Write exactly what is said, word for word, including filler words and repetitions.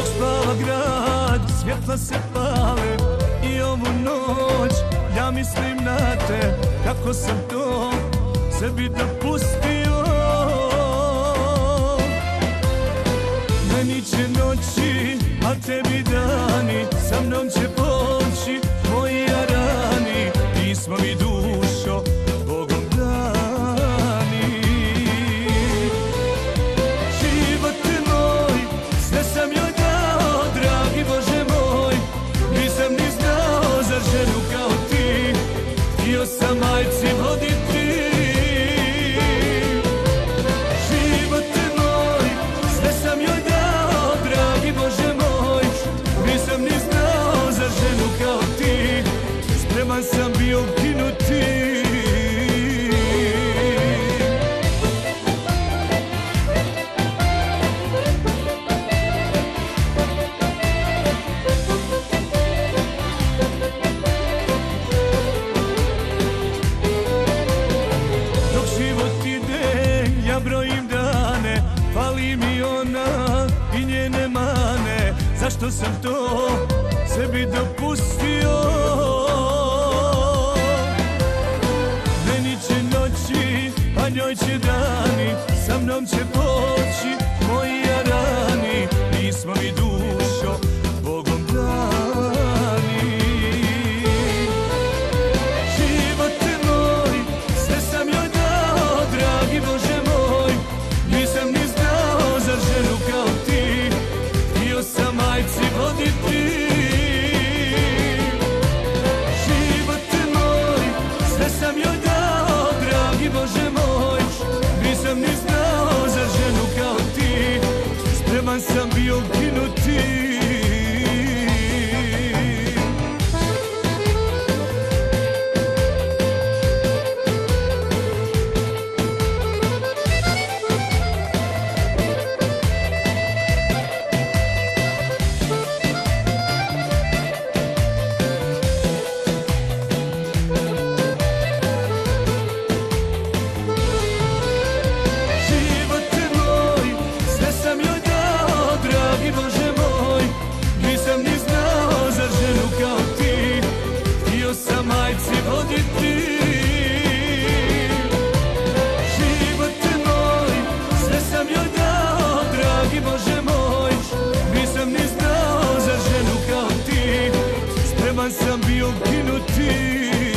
Dok spava grad, svjetla se pale i ovu noć ja mislim na te. Kako sam to sebi dopustio. Meni će noći, a tebi dani, sa mnom će poći moji jarani. Ti smo mi dušo Bogom dani. Živote moj, sve sam joj dao, dragi Bože moj. Nisam ni znao za ženu kao ti, htio sam majci voditi. Živote moj, sve sam joj dao, dragi Bože moj. Nisam ni znao za ženu kao ti, spreman sam bio ukinuti. Dok život ide, ja brojim dane, fali mi ona i njene mane. Zašto sam to sebi dopustio? Meni će noći, a njoj će dani, sa mnom će poći moji jarani. Nismo mi dušo Bogom dani. Živote moj, sve sam joj dao, dragi Bože moj. Nisam ni znao za ženu kao ti, htio sam majci voditi. Živote moj, sve sam joj dao, dragi Bože moj. Nisam ni znao za ženu kao ti, spreman sam bio ukinuti. Majci voditi. Živote moj, sve sam joj dao, dragi Bože moj. Nisam ni znao za ženu kao ti, spreman sam bio ukinuti.